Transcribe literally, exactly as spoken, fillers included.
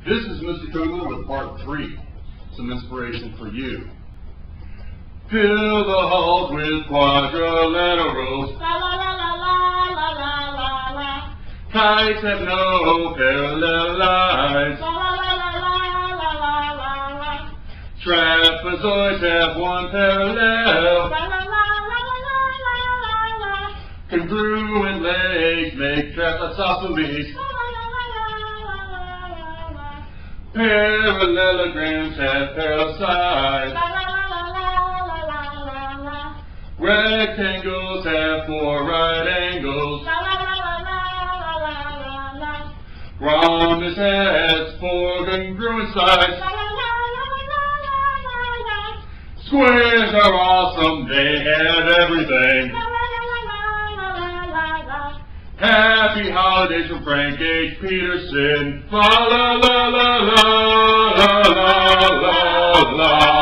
This is Mister Kugler with part three. Some inspiration for you. Fill the halls with quadrilaterals. La la la la la la la la la. Kites have no parallel lines. La la la la la la la la la. Trapezoids have one parallel. La la la la la la la la. Congruent legs make trapezoids. La la la la la la la. Parallelograms have parallel sides. La la la la la la la la. Rectangles have four right angles. La la la la la la la la. Rhombus has four congruent sides. La la la la la la la. Squares are awesome, they have everything. La la la la la la la. Happy holidays from Frank H. Peterson. La la la la la la la la la.